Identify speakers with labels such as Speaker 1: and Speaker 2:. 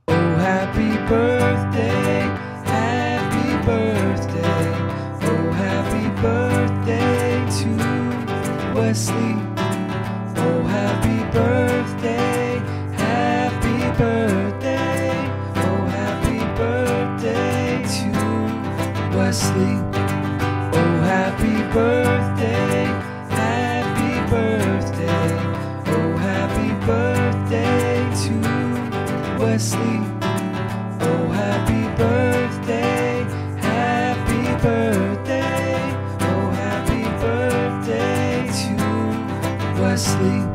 Speaker 1: Oh, happy birthday, happy birthday. Oh, happy birthday to Wesley. Oh, happy birthday, happy birthday. Oh, happy birthday to Wesley. Oh, happy birthday, happy birthday. Oh, happy birthday to Wesley. Oh, happy birthday, happy birthday. Oh, happy birthday to Wesley.